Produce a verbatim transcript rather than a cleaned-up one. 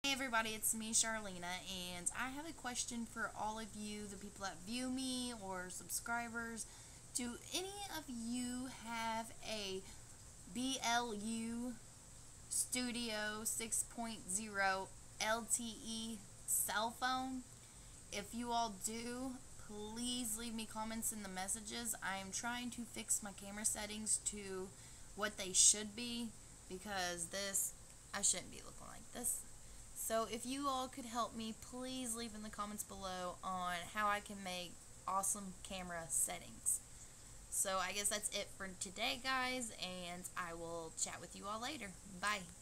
Hey everybody, it's me, Charlena, and I have a question for all of you, the people that view me or subscribers. Do any of you have a B L U Studio six point oh L T E cell phone? If you all do, please leave me comments in the messages. I am trying to fix my camera settings to what they should be, because this, I shouldn't be looking like this. So if you all could help me, please leave in the comments below on how I can make awesome camera settings. So I guess that's it for today, guys, and I will chat with you all later. Bye.